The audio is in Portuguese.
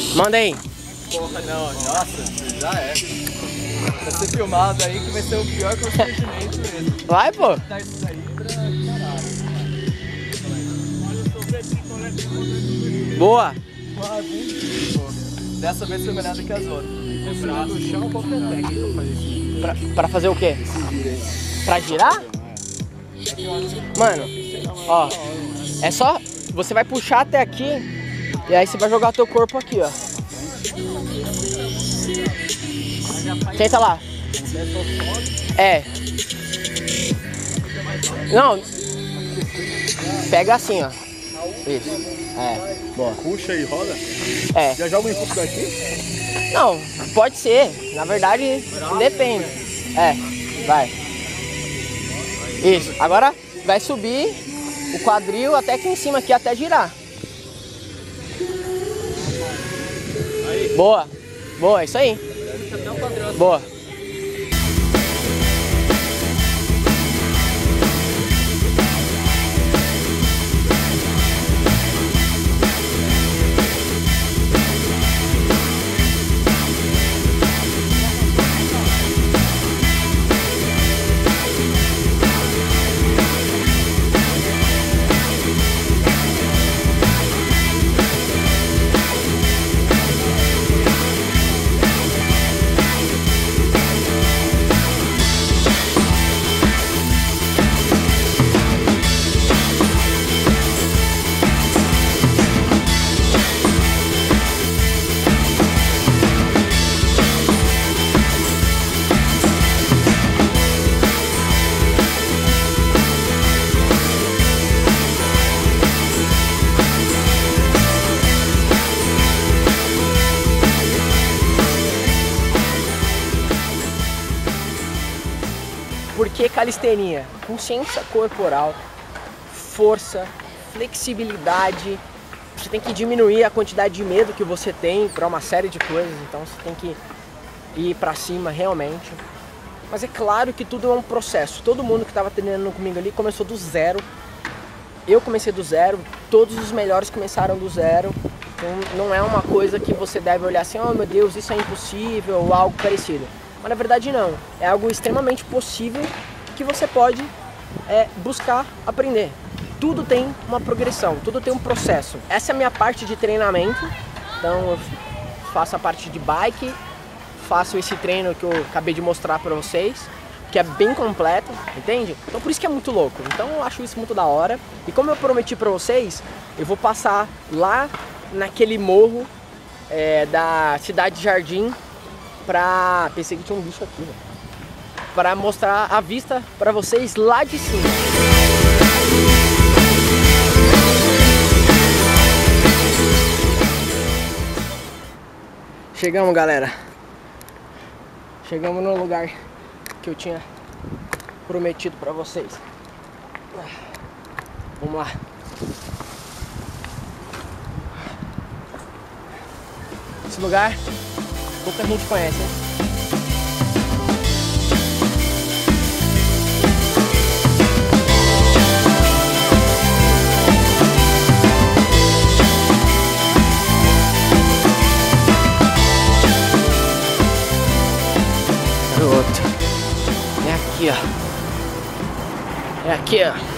Manda aí. Porra, não. Nossa, já é. Vai ser filmado aí que vai ser o pior constrangimento mesmo. Vai, pô. Tá isso aí pra caralho. Boa. Dessa vez foi melhor do que as outras. Lembrar do chão, qual que é a técnica pra fazer isso? Pra fazer o quê? Pra girar? Mano, ó. É só... Você vai puxar até aqui e aí você vai jogar o teu corpo aqui, ó. Tenta lá. É. Não. Pega assim, ó. Isso. É. Boa. Puxa e roda? É. Já joga o impulso daqui? Não, pode ser. Na verdade, depende. É. Vai. Isso. Agora vai subir o quadril até aqui em cima, aqui, até girar. Boa. Boa, isso aí. Boa. Por que calistenia? Consciência corporal, força, flexibilidade. Você tem que diminuir a quantidade de medo que você tem para uma série de coisas, então você tem que ir para cima realmente. Mas é claro que tudo é um processo. Todo mundo que estava treinando comigo ali começou do zero. Eu comecei do zero, todos os melhores começaram do zero. Então não é uma coisa que você deve olhar assim, oh meu Deus, isso é impossível ou algo parecido. Mas na verdade não, é algo extremamente possível que você pode buscar aprender. Tudo tem uma progressão, tudo tem um processo. Essa é a minha parte de treinamento, então eu faço a parte de bike, faço esse treino que eu acabei de mostrar para vocês, que é bem completo, entende? Então por isso que é muito louco, então eu acho isso muito da hora. E como eu prometi para vocês, eu vou passar lá naquele morro da Cidade de Jardim, pensei que tinha um bicho aqui, para mostrar a vista para vocês lá de cima. Chegamos, galera. Chegamos no lugar que eu tinha prometido para vocês. Vamos lá. Esse lugar pouca gente conhece, hein? Garoto. É aqui, ó. É aqui, ó.